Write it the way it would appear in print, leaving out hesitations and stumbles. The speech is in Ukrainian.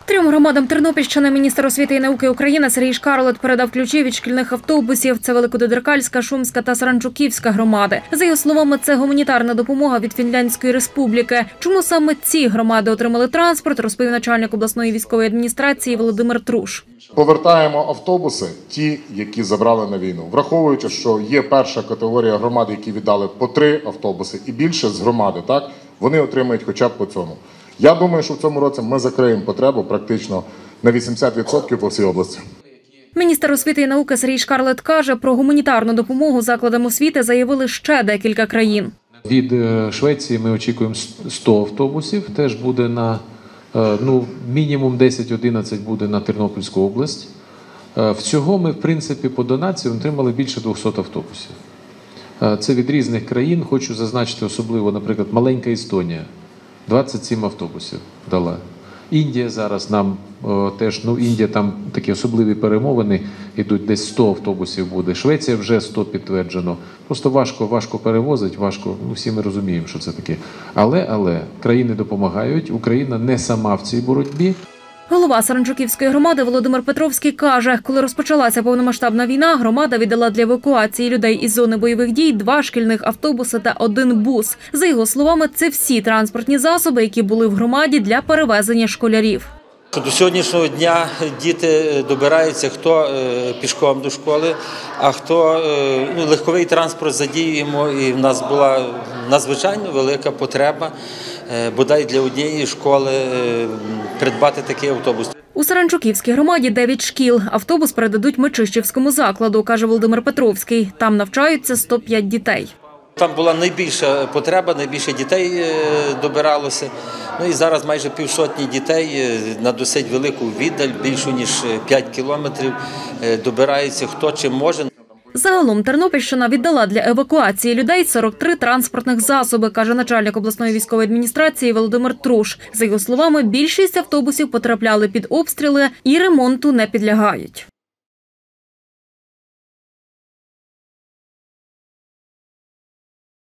Трьом громадам Тернопільщини міністр освіти і науки України Сергій Шкарлет передав ключі від шкільних автобусів. Це Великододеркальська, Шумська та Саранчуківська громади. За його словами, це гуманітарна допомога від Фінляндської республіки. Чому саме ці громади отримали транспорт, розповів начальник обласної військової адміністрації Володимир Труш. Повертаємо автобуси, ті, які забрали на війну. Враховуючи, що є перша категорія громад, які віддали по 3 автобуси і більше з громади, так, вони отримають хоча б по цьому. Я думаю, що в цьому році ми закриємо потребу практично на 80% по всій області. Міністр освіти і науки Сергій Шкарлет каже, про гуманітарну допомогу закладам освіти заявили ще декілька країн. Від Швеції ми очікуємо 100 автобусів, теж буде на мінімум 10-11 буде на Тернопільську область. Всього ми, в принципі, по донаціям отримали більше 200 автобусів. Це від різних країн, хочу зазначити особливо, наприклад, маленька Естонія. 27 автобусів дала. Індія зараз нам теж, Індія там такі особливі перемовини, йдуть десь 100 автобусів буде. Швеція вже 100 підтверджено. Просто важко перевозить, всі ми розуміємо, що це таке. Але країни допомагають, Україна не сама в цій боротьбі. Голова Саранчуківської громади Володимир Петровський каже, коли розпочалася повномасштабна війна, громада віддала для евакуації людей із зони бойових дій 2 шкільних автобуси та 1 бус. За його словами, це всі транспортні засоби, які були в громаді для перевезення школярів. До сьогоднішнього дня діти добираються, хто пішком до школи, а хто легковий транспорт задіюємо. І в нас була надзвичайно велика потреба, бодай для однієї школи, придбати такий автобус. У Саранчуківській громаді 9 шкіл. Автобус передадуть Мечищівському закладу, каже Володимир Петровський. Там навчаються 105 дітей. Там була найбільша потреба, найбільше дітей добиралося. І зараз майже 50 дітей на досить велику віддаль, більше ніж 5 кілометрів, добираються хто чим може. Загалом Тернопільщина віддала для евакуації людей 43 транспортних засоби, каже начальник обласної військової адміністрації Володимир Труш. За його словами, більшість автобусів потрапляли під обстріли і ремонту не підлягають.